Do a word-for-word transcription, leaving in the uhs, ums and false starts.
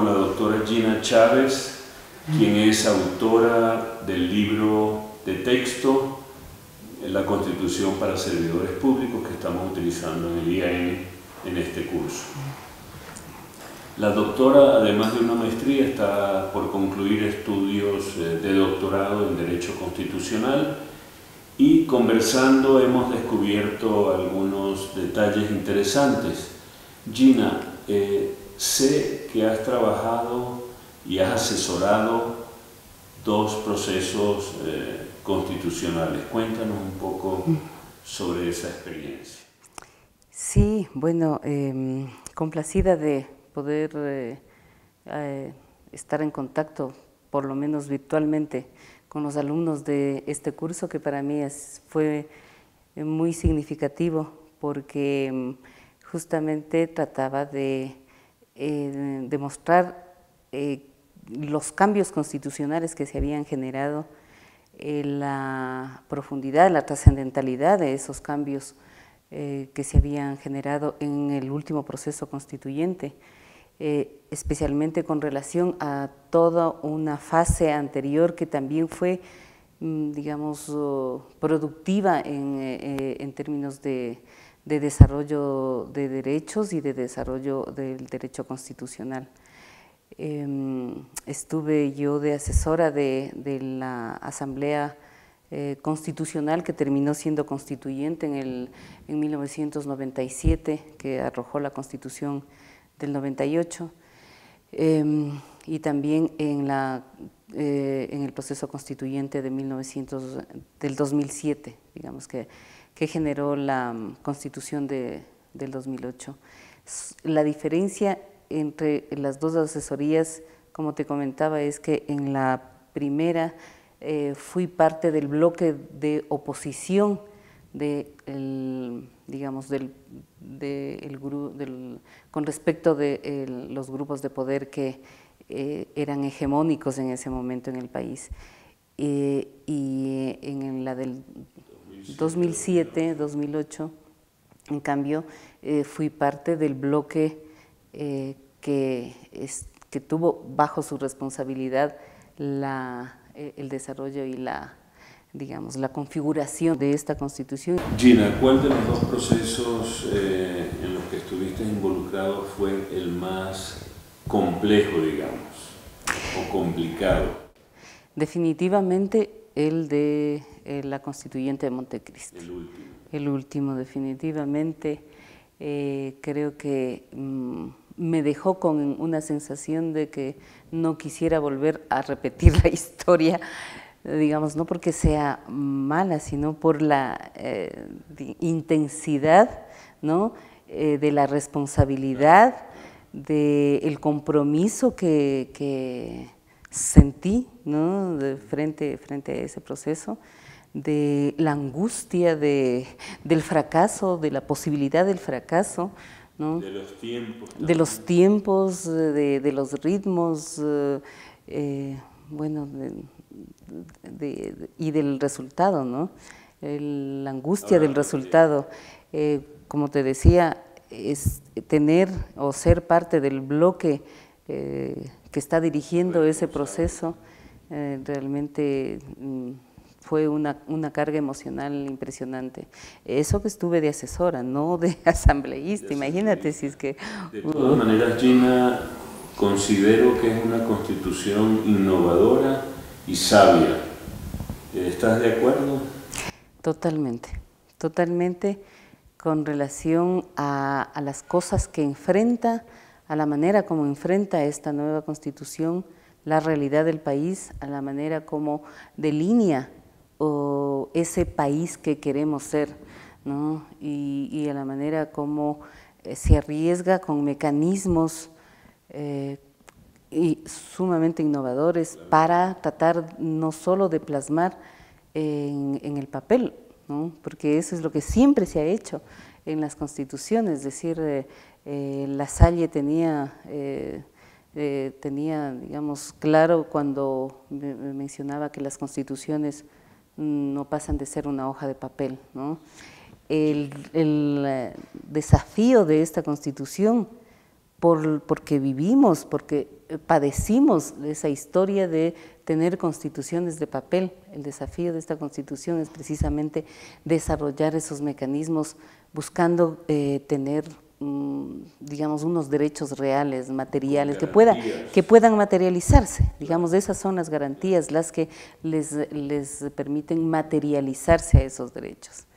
con la doctora Gina Chávez, quien es autora del libro de texto La Constitución para Servidores Públicos que estamos utilizando en el I A N en este curso. La doctora, además de una maestría, está por concluir estudios de doctorado en Derecho Constitucional y conversando hemos descubierto algunos detalles interesantes. Gina, eh, sé que has trabajado y has asesorado dos procesos eh, constitucionales. Cuéntanos un poco sobre esa experiencia. Sí, bueno, eh, complacida de poder eh, eh, estar en contacto, por lo menos virtualmente, con los alumnos de este curso, que para mí es, fue muy significativo, porque justamente trataba de eh, demostrar eh, los cambios constitucionales que se habían generado, eh, la profundidad, la trascendentalidad de esos cambios eh, que se habían generado en el último proceso constituyente, eh, especialmente con relación a toda una fase anterior que también fue, digamos, productiva en, eh, en términos de, de desarrollo de derechos y de desarrollo del derecho constitucional. Eh, estuve yo de asesora de, de la Asamblea eh, Constitucional, que terminó siendo constituyente en, el, en mil novecientos noventa y siete, que arrojó la Constitución del noventa y ocho, eh, y también en, la, eh, en el proceso constituyente de mil novecientos, del dos mil siete, digamos, que, que generó la Constitución de, del dos mil ocho. La diferencia entre las dos asesorías, como te comentaba, es que en la primera eh, fui parte del bloque de oposición de el, digamos, del, de el, del, con respecto de el, los grupos de poder que eh, eran hegemónicos en ese momento en el país. Eh, y en la del dos mil siete, dos mil ocho, en cambio, eh, fui parte del bloque eh, que, es, que tuvo bajo su responsabilidad la, eh, el desarrollo y la digamos, la configuración de esta Constitución. Gina, ¿cuál de los dos procesos eh, en los que estuviste involucrado fue el más complejo, digamos, o complicado? Definitivamente el de eh, la Constituyente de Montecristi. El último. El último, definitivamente. Eh, creo que mmm, me dejó con una sensación de que no quisiera volver a repetir la historia, digamos, no porque sea mala, sino por la eh, intensidad, ¿no? eh, de la responsabilidad, del compromiso que, que sentí, ¿no? de frente, frente a ese proceso, de la angustia de, del fracaso, de la posibilidad del fracaso, ¿no? De los tiempos. De los tiempos, de, de los ritmos, eh, bueno, de, De, de, y del resultado, ¿no? El, la angustia Ahora, del resultado. Eh, como te decía, es tener o ser parte del bloque eh, que está dirigiendo bueno, ese proceso, eh, realmente mm, fue una, una carga emocional impresionante. Eso que estuve de asesora, no de asambleísta, de imagínate si es que... De todas uh, maneras, Gina, considero que es una constitución innovadora y sabia. ¿Estás de acuerdo? Totalmente, totalmente con relación a, a las cosas que enfrenta, a la manera como enfrenta esta nueva Constitución la realidad del país, a la manera como delinea o ese país que queremos ser, ¿no? y, y a la manera como eh, se arriesga con mecanismos eh, y sumamente innovadores para tratar no solo de plasmar en, en el papel, ¿no? porque eso es lo que siempre se ha hecho en las constituciones, es decir, eh, eh, La Salle tenía, eh, eh, tenía, digamos, claro cuando me, me mencionaba que las constituciones no pasan de ser una hoja de papel, ¿no? El, el eh, desafío de esta Constitución por, porque vivimos, porque padecimos esa historia de tener constituciones de papel. El desafío de esta constitución es precisamente desarrollar esos mecanismos buscando eh, tener, mm, digamos, unos derechos reales, materiales, que, pueda, que puedan materializarse. Digamos, esas son las garantías las que les, les permiten materializarse a esos derechos.